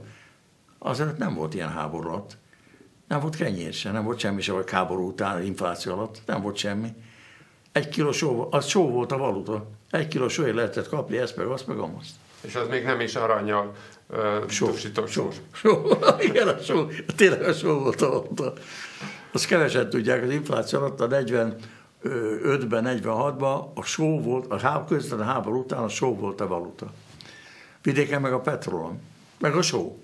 [SPEAKER 2] Azért nem volt ilyen háború alatt. Nem volt kenyér sem, nem volt semmi sem, vagy háború után, infláció alatt, nem volt semmi. Egy kiló só, az só volt a valuta. Egy kiló sóért lehetett kapni, ezt meg azt, meg amazt.
[SPEAKER 1] És az még nem is aranyjal dusított só.
[SPEAKER 2] Só, igen, a só, tényleg a só volt a valuta. Azt kevesen tudják, az infláció alatt a negyvenötben, negyvenhatban a só volt, a háború, közvetlen a háború után a só volt a valuta. Vidéken meg a petrólum, meg a só.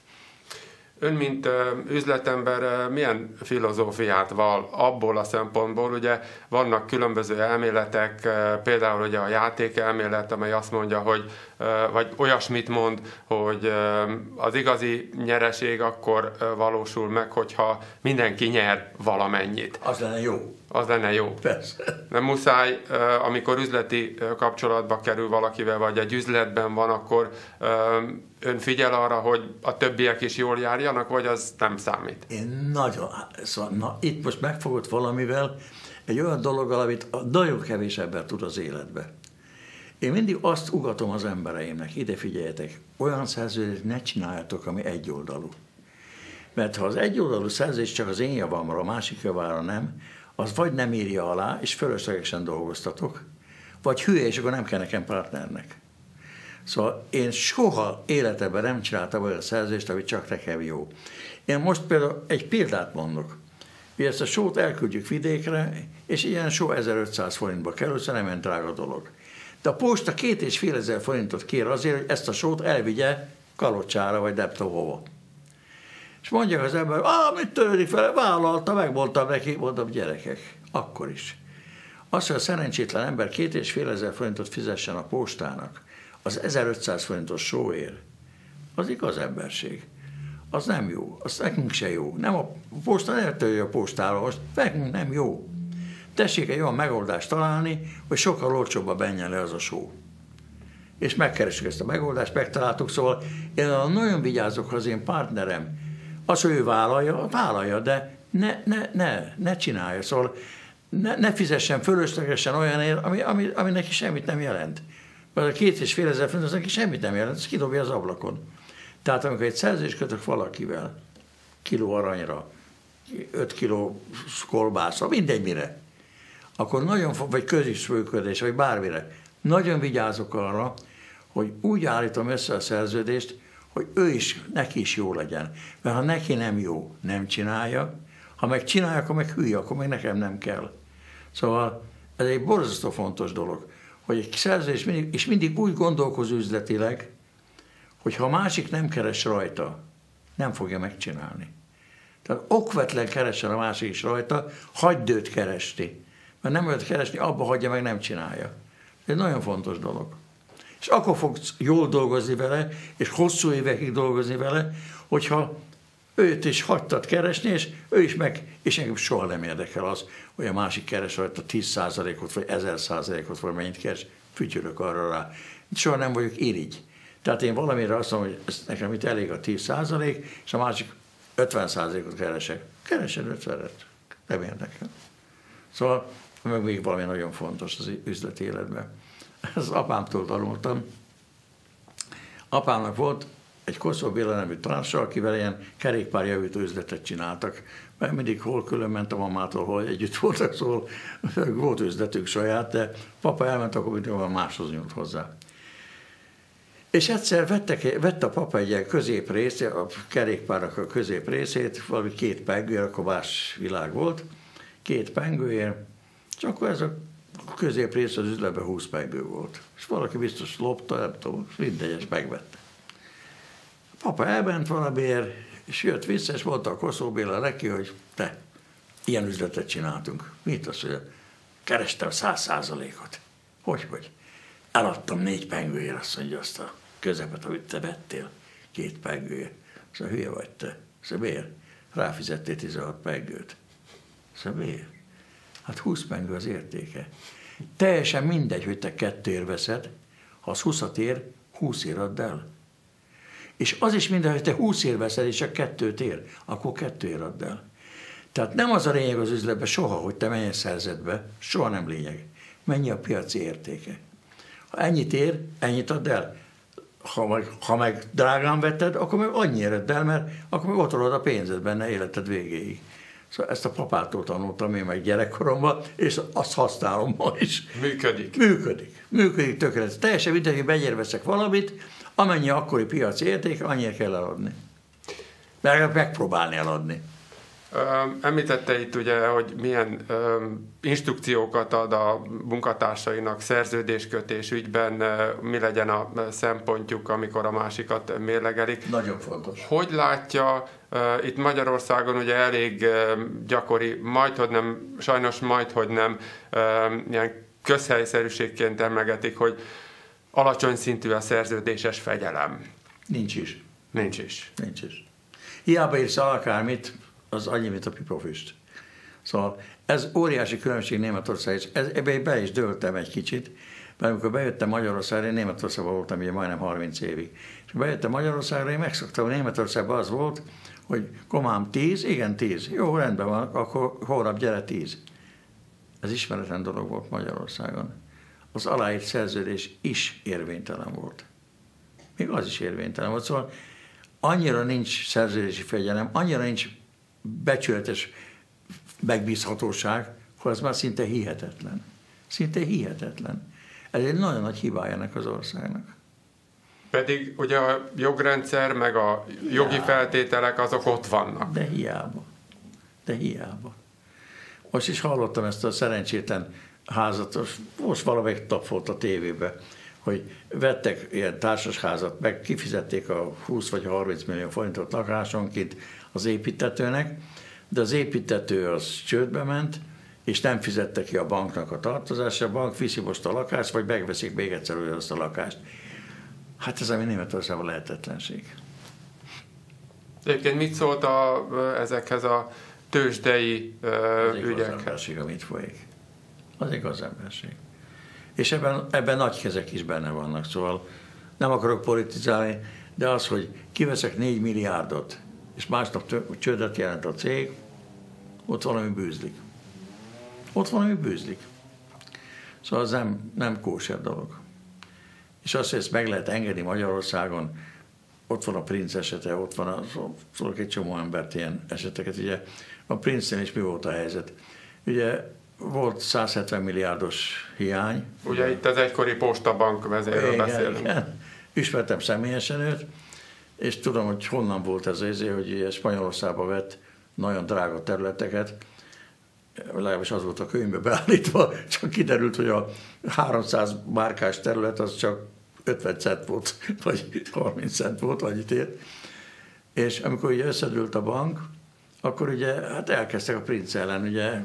[SPEAKER 1] Ön, mint üzletember, milyen filozófiát val abból a szempontból, ugye vannak különböző elméletek, például ugye a játékelmélet, amely azt mondja, hogy, vagy olyasmit mond, hogy az igazi nyereség akkor valósul meg, hogyha mindenki nyer valamennyit.
[SPEAKER 2] Az lenne jó.
[SPEAKER 1] Az lenne jó.
[SPEAKER 2] Persze.
[SPEAKER 1] Nem muszáj, amikor üzleti kapcsolatba kerül valakivel, vagy egy üzletben van, akkor ön figyel arra, hogy a többiek is jól járjanak, vagy az nem számít?
[SPEAKER 2] Én nagyon, szóval, na, itt most megfogott valamivel egy olyan dologgal, amit nagyon kevés ember tud az életbe. Én mindig azt ugatom az embereimnek, ide figyeljetek, olyan szerződést ne csináljatok, ami egyoldalú. Mert ha az egyoldalú szerződés csak az én javamra, a másik javára nem, az vagy nem írja alá, és fölöslegesen dolgoztatok, vagy hülye, és akkor nem kell nekem partnernek. Szóval én soha életemben nem csináltam olyan szerződést, ami csak nekem jó. Én most például egy példát mondok. Mi ezt a sót elküldjük vidékre, és ilyen só ezerötszáz forintba kerül, szóval nem olyan drága dolog. De a posta két és fél ezer forintot kér azért, hogy ezt a sót elvigye Kalocsára, vagy nem tudom hova. És mondják az ember, ah, mit törődik vele, vállalta, megmondtam neki, mondom, gyerekek, akkor is. Az, hogy a szerencsétlen ember két és fél ezer forintot fizessen a postának, Az ezerötszáz forintos sóér, az igaz emberség. Az nem jó, az nekünk se jó. Nem a posta, nem törje a postára, most nekünk nem jó. Tessék egy olyan megoldást találni, hogy sokkal olcsóbban menjen le az a só. És megkeressük ezt a megoldást, megtaláltuk, szóval én nagyon vigyázok, ha az én partnerem, az, hogy ő vállalja, vállalja, de ne, ne, ne, ne csinálja, szóval ne, ne fizessen fölöslegesen olyanért, ami, ami, ami neki semmit nem jelent. Mert a két és fél ezer forint, az neki semmit nem jelent, ez kidobja az ablakon. Tehát amikor egy szerződést kötök valakivel, kiló aranyra, öt kiló kolbászra, mindegy mire, akkor nagyon, vagy közisműködés, vagy bármire, nagyon vigyázok arra, hogy úgy állítom össze a szerződést, hogy ő is, neki is jó legyen. Mert ha neki nem jó, nem csinálja, ha meg csinálja, akkor meg hülye, akkor meg nekem nem kell. Szóval ez egy borzasztó fontos dolog, hogy egy szerződés mindig, és mindig úgy gondolkoz üzletileg, hogy ha a másik nem keres rajta, nem fogja megcsinálni. Tehát okvetlen keresen a másik is rajta, hagyd őt keresni. Mert nem őt keresni, abba hagyja, meg nem csinálja. Ez egy nagyon fontos dolog. És akkor fogsz jól dolgozni vele, és hosszú évekig dolgozni vele, hogyha őt is hagytad keresni, és ő is meg, és engem soha nem érdekel az, hogy a másik keres rajta tíz százalékot, vagy ezer százalékot, vagy mennyit keres, fütyülök arra rá. Soha nem vagyok irigy. Tehát én valamire azt mondom, hogy ez nekem itt elég a tíz százalék, és a másik ötven százalékot keresek. Keresed ötvenet, nem érdekel. Szóval meg még valami nagyon fontos az üzleti életben. Ez apámtól tanultam. Apámnak volt egy Koszov Béla nevű társa, akivel ilyen kerékpárjavító üzletet csináltak. Mert mindig hol külön ment a mamától, hol együtt voltak, szóval volt üzletünk saját, de papa elment, akkor mindig máshoz nyúlt hozzá. És egyszer vettek, vett a papa egy ilyen középrész, a kerékpárnak a középrészét, valami két pengőért, akkor más világ volt, két pengőért, és akkor ez a középrész az üzletben húsz pengő volt. És valaki biztos lopta, nem tudom, mindegy, és megvette. A papa elment valamiért, és jött vissza, és mondta a Koszov Béla neki, hogy te, ilyen üzletet csináltunk. Mit azt mondja? Kerestem száz százalékot. Hogy, hogy? Eladtam négy pengőért, azt mondja, azt a közepet, amit te vettél, két pengőért. Szóval hülye vagy te. Szóval miért? Ráfizettél tizenhat pengőt. Szóval miért? Hát húsz pengő az értéke. Teljesen mindegy, hogy te kettőért veszed, ha az húszat ér, húszért add el. És az is mindegy, hogy te húszért veszed, és csak kettőt ér, akkor kettőért add el. Tehát nem az a lényeg az üzletben soha, hogy te menjen szerzetbe, soha nem lényeg. Mennyi a piaci értéke. Ha ennyit ér, ennyit add el. Ha meg, ha meg drágán vetted, akkor meg annyira add el, mert akkor meg ott a pénzed benne életed végéig. Szóval ezt a papától tanultam én meg gyerekkoromban, és azt használom ma is.
[SPEAKER 1] Működik.
[SPEAKER 2] Működik. Működik tökéletes. Teljesen mindegy, hogy mennyire veszek valamit, amennyi akkori piaci érték, annyira kell eladni. Meg megpróbálni eladni.
[SPEAKER 1] Említette itt ugye, hogy milyen instrukciókat ad a munkatársainak szerződéskötés ügyben, mi legyen a szempontjuk, amikor a másikat mérlegelik.
[SPEAKER 2] Nagyon fontos.
[SPEAKER 1] Hogy látja, itt Magyarországon ugye elég gyakori, majdhogy nem, sajnos majdhogy nem, ilyen közhelyszerűségként emlegetik, hogy alacsony szintű a szerződéses fegyelem.
[SPEAKER 2] Nincs is.
[SPEAKER 1] Nincs is.
[SPEAKER 2] Nincs is. Hiába írsz akármit, az annyi, mint a pipafüst. Szóval ez óriási különbség Németország, és ez, ebbe be is dőltem egy kicsit, mert amikor bejöttem Magyarországra, én Németországban voltam ugye majdnem harminc évig, és bejöttem Magyarországra, én megszoktam, hogy Németországban az volt, hogy komám tíz, igen tíz, jó, rendben van, akkor holnap gyere tíz. Ez ismeretlen dolog volt Magyarországon. Az aláírt szerződés is érvénytelen volt. Még az is érvénytelen volt, szóval annyira nincs szerződési fegyelem, annyira nincs becsületes megbízhatóság, hogy az már szinte hihetetlen. Szinte hihetetlen. Ez egy nagyon nagy hibája ennek az országnak.
[SPEAKER 1] Pedig ugye a jogrendszer, meg a jogi hiába. Feltételek azok ott vannak.
[SPEAKER 2] De hiába. De hiába. Most is hallottam ezt a szerencsétlen házat, most valamelyik tap volt a tévébe, hogy vettek ilyen társasházat, meg kifizették a húsz vagy harminc millió forintot lakásonként az építetőnek, de az építető az csődbe ment, és nem fizette ki a banknak a tartozását, a bank viszi most a lakást, vagy megveszik még egyszer olyan azt a lakást. Hát ez ami Németországban lehetetlenség.
[SPEAKER 1] Egyébként mit szólt a, ezekhez a tőzsdei
[SPEAKER 2] az
[SPEAKER 1] ügyekhez?
[SPEAKER 2] Az emberség, amit folyik. Az igaz emberség. És ebben, ebben nagy kezek is benne vannak, szóval nem akarok politizálni, de az, hogy kiveszek négy milliárdot, és másnap csődöt jelent a cég, ott valami bűzlik. Ott valami bűzlik. Szóval az nem, nem kóser dolog. És azt, hogy ezt meg lehet engedni Magyarországon, ott van a Princ esete, ott van a, szóval egy csomó embert ilyen eseteket. Ugye a Princnél is mi volt a helyzet? Ugye volt száz hetven milliárdos hiány.
[SPEAKER 1] Ugye itt az egykori postabank vezérről
[SPEAKER 2] igen,
[SPEAKER 1] beszélünk.
[SPEAKER 2] Igen. Ismertem személyesen őt, és tudom, hogy honnan volt ez az, hogy Spanyolországba vett nagyon drága területeket, legalábbis az volt a könyvbe beállítva, csak kiderült, hogy a háromszáz márkás terület az csak ötven cent volt, vagy harminc cent volt, annyit ért. És amikor ugye összedőlt a bank, akkor ugye hát elkezdtek a Princ ellen, ugye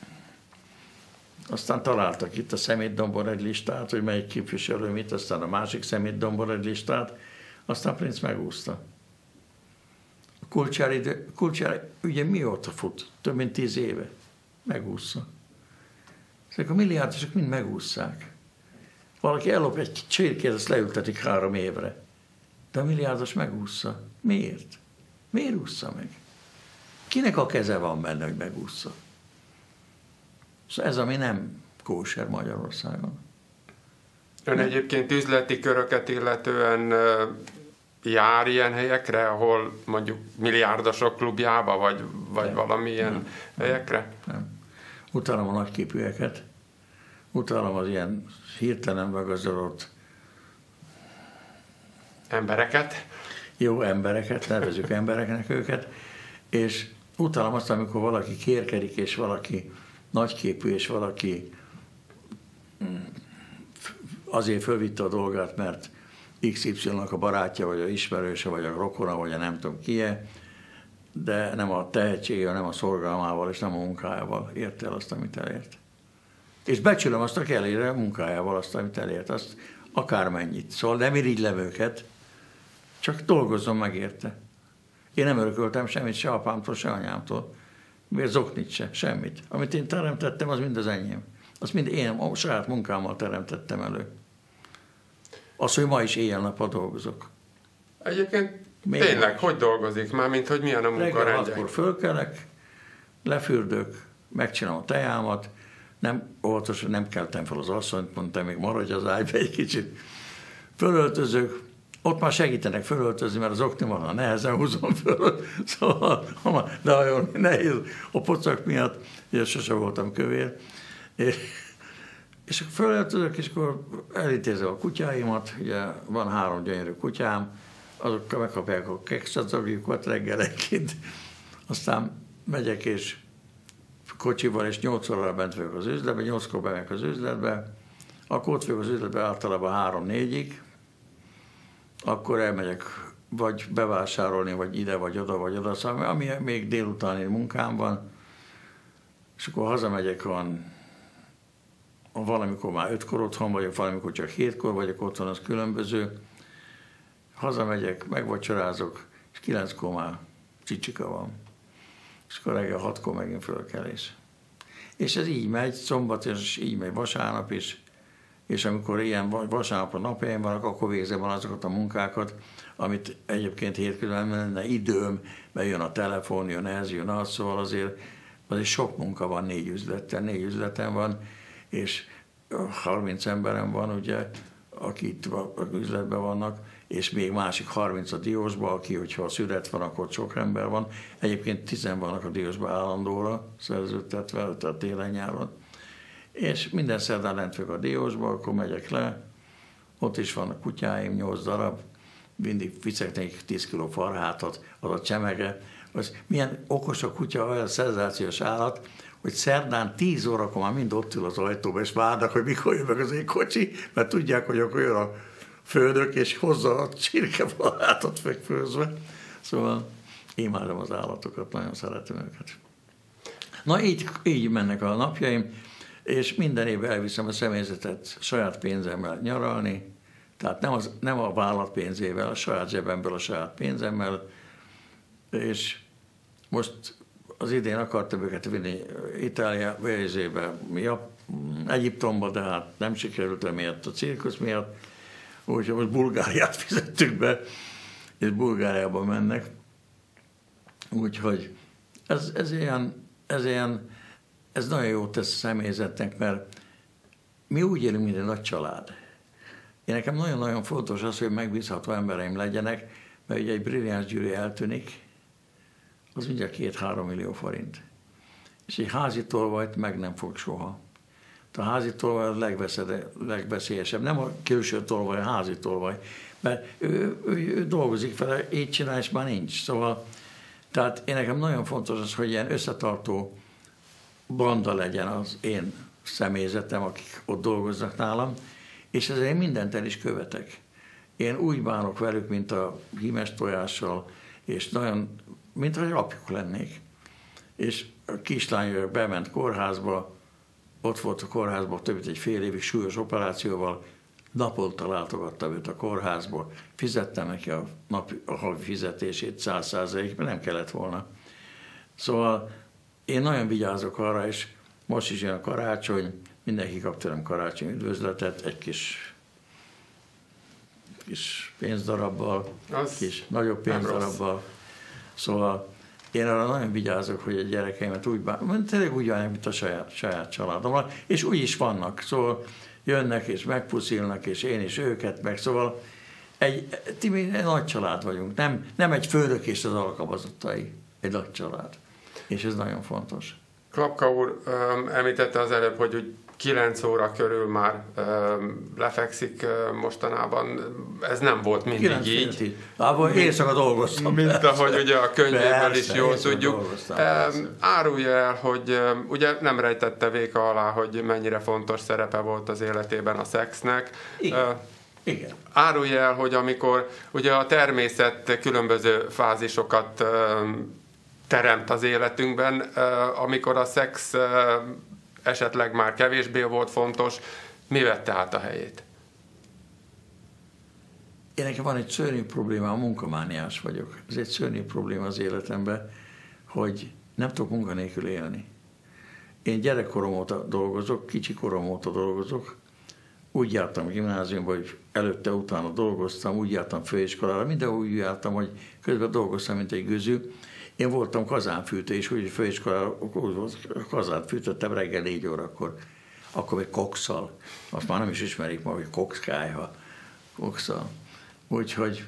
[SPEAKER 2] aztán találtak itt a szemétdombon egy listát, hogy melyik képviselő mit, aztán a másik szemétdombon egy listát, aztán Princ megúszta. A Kulcsár, Kulcsár ugye mióta fut? Több mint tíz éve. Megúszza. Ezek a milliárdosok mind megúszszák. Valaki ellop egy csirkét, azt leültetik három évre. De a milliárdos megúszza. Miért? Miért ússza meg? Kinek a keze van benne, hogy megúszza? Szóval ez, ami nem kóser Magyarországon.
[SPEAKER 1] Ön egyébként üzleti köröket illetően jár ilyen helyekre, ahol mondjuk milliárdosok klubjába, vagy, vagy valamilyen nem, helyekre?
[SPEAKER 2] Nem. Utálom a nagyképűeket, utálom az ilyen hirtelen megazdodott
[SPEAKER 1] embereket.
[SPEAKER 2] Jó embereket, nevezzük embereknek őket, és utálom azt, amikor valaki kérkedik, és valaki nagyképű, és valaki azért fölvitte a dolgát, mert iksz ipszilonnak a barátja, vagy a ismerőse, vagy a rokona, vagy a nem tudom ki-e, de nem a tehetségével, nem a szorgalmával, és nem a munkájával ért el azt, amit elért. És becsülöm azt, aki elérje a munkájával azt, amit elért, azt akármennyit. Szóval nem irigylem őket, csak dolgozzon meg érte. Én nem örököltem semmit, se apámtól, se anyámtól. Miért zoknit se, semmit. Amit én teremtettem, az mind az enyém. Azt mind én a saját munkámmal teremtettem elő. Az, hogy ma is éjjel-nappal dolgozok.
[SPEAKER 1] Egyébként még tényleg, most. Hogy dolgozik már, mint hogy milyen a munkarendje?
[SPEAKER 2] Reggel hatkor fölkelek, lefürdök, megcsinálom a tejámat, nem, óvatosan nem keltem fel az asszonyt, mondtam, még maradj az ágyba egy kicsit. Fölöltözök, ott már segítenek fölöltözni, mert az oknival nehezen húzom föl, szóval, de nagyon nehéz a pocak miatt, ugye sose voltam kövér, és, és akkor fölöltözök, és akkor elintézem a kutyáimat, ugye van három gyönyörű kutyám, azokkal megkapják a kekszadzagjukat reggelenként, aztán megyek, és kocsival, és nyolc órára bent vagyok az üzletbe, nyolckor bemegyek az üzletbe, akkor ott vagyok az üzletbe általában három-négyig, akkor elmegyek vagy bevásárolni, vagy ide, vagy oda, vagy oda, szóval ami még délutáni munkám van, és akkor hazamegyek, van, valamikor már ötkor otthon vagyok, valamikor csak hétkor vagyok otthon, az különböző. Hazamegyek, megvacsorázok, és kilenckor már csicsika van. És akkor reggel hatkor megint fölkelés. És ez így megy, szombat, és így megy vasárnap is, és amikor ilyen vasárnap a napjaim vannak, akkor végzem van azokat a munkákat, amit egyébként hétközben lenne időm, mert jön a telefon, jön ez, jön az, szóval azért, azért sok munka van négy üzleten, négy üzletem van, és harminc emberem van, ugye, akik itt üzletben vannak, és még másik harminc a Diósban, aki, hogyha a szület van, akkor sok ember van. Egyébként tizen vannak a Diósban állandóra szerződtetve, tehát télen-nyáron. És minden szerdán lent vagyok a Diósba, akkor megyek le, ott is vannak kutyáim, nyolc darab, mindig viszek nekik tíz kiló farhátat, az a csemege. Az milyen okos a kutya, olyan szenzációs állat, hogy szerdán tíz órakor már mind ott ül az ajtóba, és várnak, hogy mikor jön meg az én kocsi, mert tudják, hogy akkor jön a főnök, és hozza a csirkefarhátot megfőzve. Szóval imádom az állatokat, nagyon szeretem őket. Na így, így mennek a napjaim, és minden évben elviszem a személyzetet saját pénzemmel nyaralni, Tehát nem, az, nem a vállalat pénzével, a saját zsebemből, a saját pénzemmel, és most az idén akartam őket vinni Itália vérzébe, Egyiptomba, de hát nem sikerült emiatt a cirkusz miatt, úgyhogy most Bulgáriát fizettük be, és Bulgáriába mennek. Úgyhogy ez, ez, ilyen, ez, ilyen, ez nagyon jó tesz a személyzetnek, mert mi úgy élünk, mint egy nagy család. Én nekem nagyon-nagyon fontos az, hogy megbízható embereim legyenek, mert ugye egy brilliáns gyűrű eltűnik, az mindjárt két-három millió forint. És egy házi tolvajt meg nem fog soha. A házi tolvaj a legveszélyesebb. Nem a külső tolvaj, a házi tolvaj. Mert ő, ő, ő dolgozik vele, így csinál, és már nincs. Szóval, tehát én nekem nagyon fontos az, hogy ilyen összetartó banda legyen az én személyzetem, akik ott dolgoznak nálam, és ezért én mindent el is követek. Én úgy bánok velük, mint a hímes tojással, és nagyon, mint hogy apjuk lennék. És a kislány bement kórházba, ott volt a kórházban több mint egy fél évig súlyos operációval, naponta látogattam őt a kórházból, fizettem neki a, nap, a havi fizetését száz százalékban, nem kellett volna. Szóval én nagyon vigyázok arra, és most is jön a karácsony, mindenki kap tőlem karácsony üdvözletet, egy kis, kis pénzdarabbal, az kis nagyobb pénzdarabbal. Szóval én arra nagyon vigyázok, hogy a gyerekeimet úgy bánom, tényleg úgy bánják, mint a saját, saját családommal, és úgy is vannak. Szóval jönnek és megpuszilnak, és én is őket meg. Szóval egy, egy, egy nagy család vagyunk, nem, nem egy főnök és az alkalmazottai, egy nagy család. És ez nagyon fontos.
[SPEAKER 1] Klapka úr említette az előbb, hogy úgy kilenc óra körül már lefekszik mostanában. Ez nem volt mindig így.
[SPEAKER 2] Abban éjszaka dolgoztam.
[SPEAKER 1] Mint persze. Ahogy ugye a könyvéből is jól tudjuk. Árulja el, hogy ugye nem rejtette véka alá, hogy mennyire fontos szerepe volt az életében a szexnek.
[SPEAKER 2] Igen. Igen.
[SPEAKER 1] Árulja el, hogy amikor ugye a természet különböző fázisokat teremt az életünkben, amikor a szex esetleg már kevésbé volt fontos, mi vette át a helyét?
[SPEAKER 2] Én nekem van egy szörnyű probléma, a munkamániás vagyok. Ez egy szörnyű probléma az életemben, hogy nem tudok munkanélkül élni. Én gyerekkorom óta dolgozok, kicsi korom óta dolgozok, úgy jártam gimnáziumba, hogy előtte, utána dolgoztam, úgy jártam főiskolára, mindenhol úgy jártam, hogy közben dolgoztam, mint egy gőzű. Én voltam kazánfűtő, és úgy főiskolára kazánt fűtöttem reggel négy órakor. Akkor még kokszal. Azt már nem is ismerik ma, hogy kokszkályha. Kokszal. Úgyhogy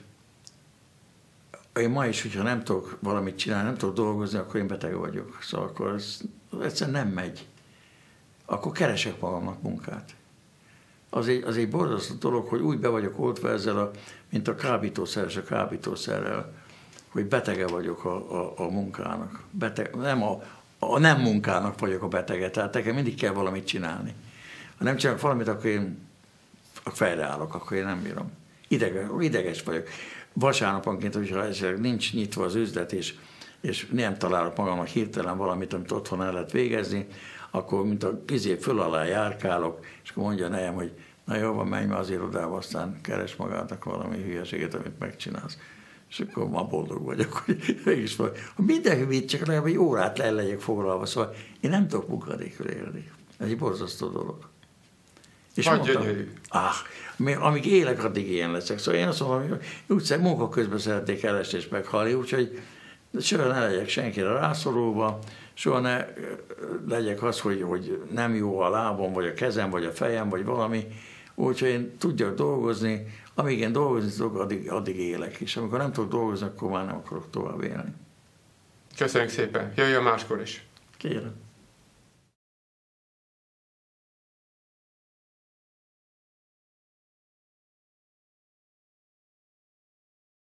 [SPEAKER 2] én ma is, hogyha nem tudok valamit csinálni, nem tudok dolgozni, akkor én beteg vagyok. Szóval akkor ez egyszerűen nem megy. Akkor keresek magamnak munkát. Az egy, az egy borzasztó dolog, hogy úgy be vagyok oltva ezzel, a, mint a kábítószeres a kábítószerrel, hogy betege vagyok a, a, a munkának. Beteg, nem a, a nem munkának vagyok a betege, tehát nekem mindig kell valamit csinálni. Ha nem csinálok valamit, akkor én fejreállok, akkor én nem bírom. Ideges, ideges vagyok. Vasárnaponként, hogyha esetleg nincs nyitva az üzlet, és, és nem találok magamnak hirtelen valamit, amit otthon el lehet végezni, akkor mint a kizé föl alá járkálok, és akkor mondja nejem, hogy na jó, van, menj már az irodába, aztán keres magának valami hülyeséget, amit megcsinálsz. És akkor már boldog vagyok, hogy mégis vagy. Ha minden hülyét, csak legalább egy órát el legyek foglalva, szóval én nem tudok munkadékül élni. Ez egy borzasztó dolog. És
[SPEAKER 1] vagy gyönyörű.
[SPEAKER 2] Ah, amíg élek, addig ilyen leszek. Szóval én azt mondom, hogy úgy munka közben szeretnék elesni és meghalni, úgyhogy soha ne legyek senkire rászorulva, soha ne legyek az, hogy, hogy nem jó a lábom, vagy a kezem, vagy a fejem, vagy valami. Úgyhogy én tudjak dolgozni, amíg én dolgozni tudok, addig, addig élek. És amikor nem tudok dolgozni, akkor már nem akarok tovább élni.
[SPEAKER 1] Köszönjük szépen. Jöjjön máskor is.
[SPEAKER 2] Kérem.